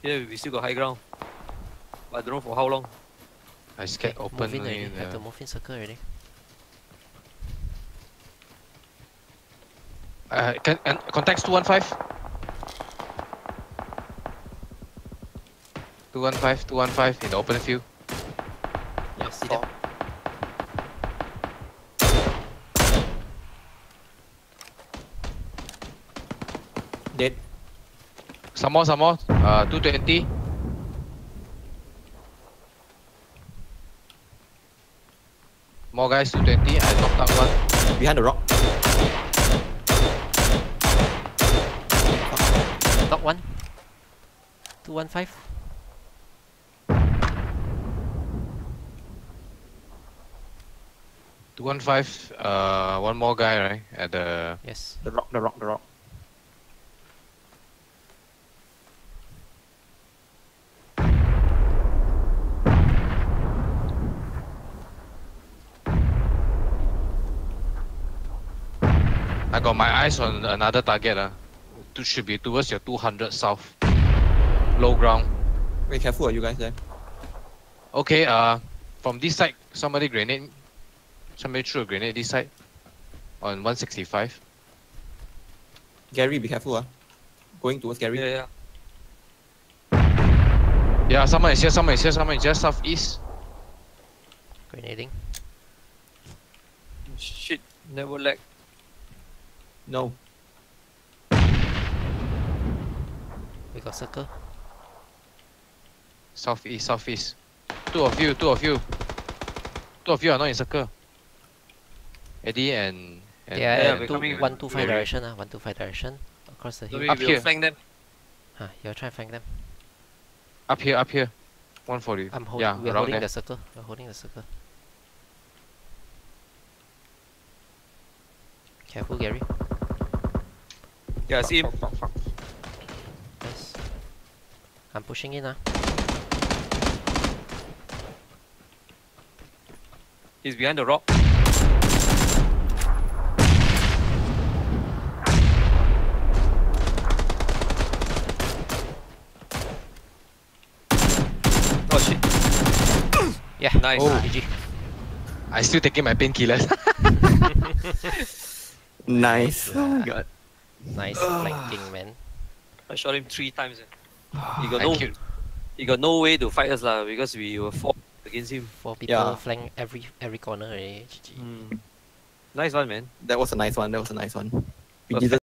Here we still got high ground. But I don't know for how long. I scared open. Move in already. Have to move in circle already. Contacts 215. 215 in the open field. Yeah, see them. Dead. Some more. 220. More guys, 220. I knocked out one. Behind the rock. Knock one. 215. One more guy, right? At the... Yes. The rock. I got my eyes on another target. Should be towards your 200 south. Low ground. Very careful, are you guys there? Okay, from this side, somebody threw a grenade this side. On 165. Gary, be careful. Going towards Gary. Yeah. Yeah, someone is here, just southeast. Grenading. Shit, never lag. No. We got circle. Southeast. Two of you. Two of you are not in circle. Eddie and Yeah, we're coming. 125 direction. 125 direction. Across the So hill. we Up will here. flank them. You're trying to flank them. up here. 140. I'm holding. Yeah, We're around holding there. the circle. We're holding the circle. Careful, Gary. Yeah, I see him. Fuck. Yes. I'm pushing in. He's behind the rock. Oh shit. Yeah. Nice. Oh. GG. I still taking my painkillers. Nice. Oh my god. Nice flanking, man. I shot him 3 times. He I killed. got no way to fight us because we were 4 against him. 4 people Yeah. flank every corner already. GG. Nice one, man. That was a nice one. We Perfect. didn't